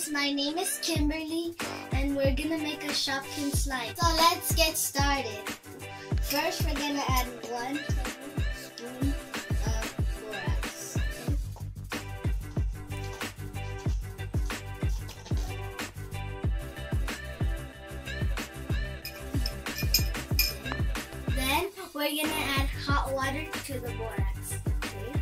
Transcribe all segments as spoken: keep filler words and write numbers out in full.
guys, my name is Kimberly and we're gonna make a Shopkins slime. So let's get started. First we're gonna add one spoon of borax. Okay. Then we're gonna add hot water to the borax. Okay.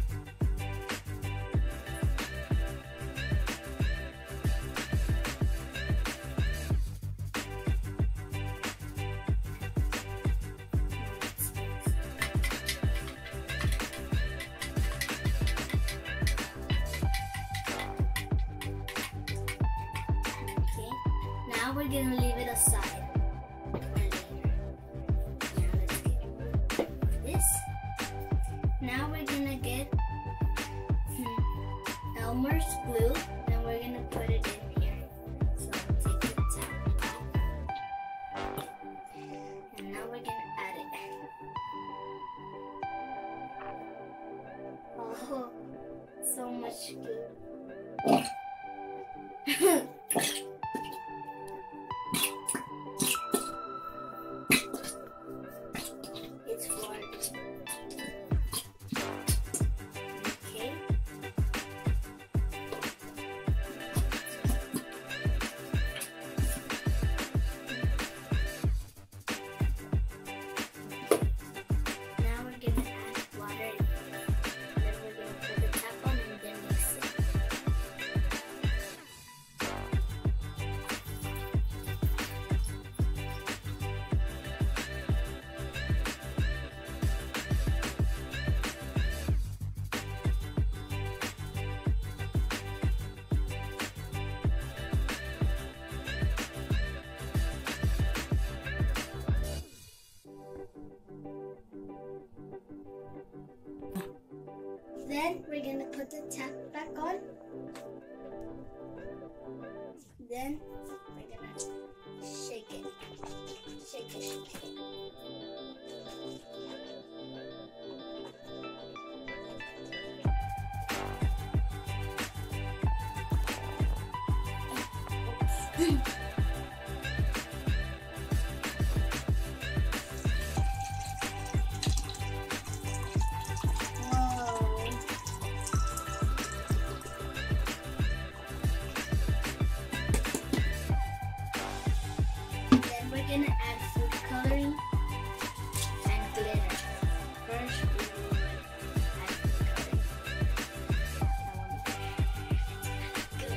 Now we're gonna leave it aside for later. Now let's get this. Now we're gonna get hmm, Elmer's glue and we're gonna put it in here. So take the tap out. And now we're gonna add it. Oh, so much glue. It's hard. Okay. Now we're gonna add water. Then we're gonna put the tap on and then mix it. Then we're gonna put the tap back on. Then we're gonna shake it. Shake it, shake it. Oops. We're gonna add food coloring and glitter. First, we will add food coloring. Good.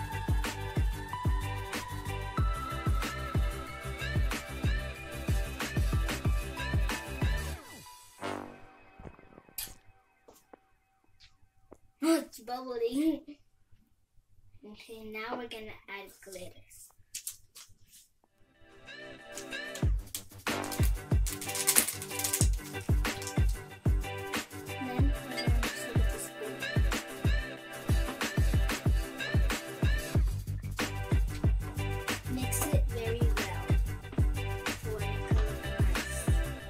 Oh, it's bubbling. Okay, now we're gonna add glitter. Mix it very well for it to look nice.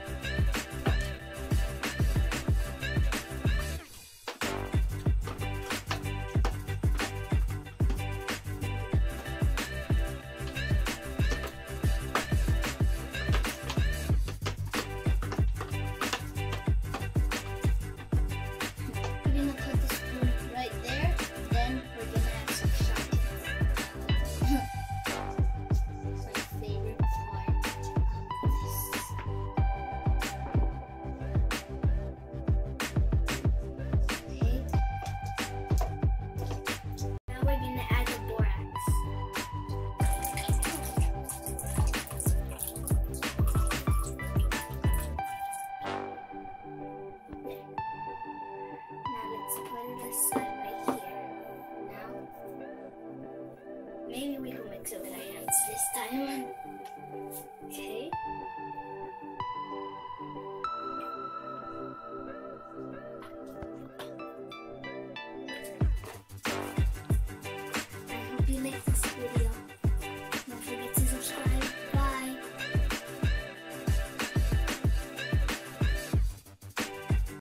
We're gonna put the spoon right there, then we're gonna add some Shopkins. It's my favorite part of this. Okay. Now we're gonna add the borax. There. Now let's put it aside right here. Now, maybe we can mix it with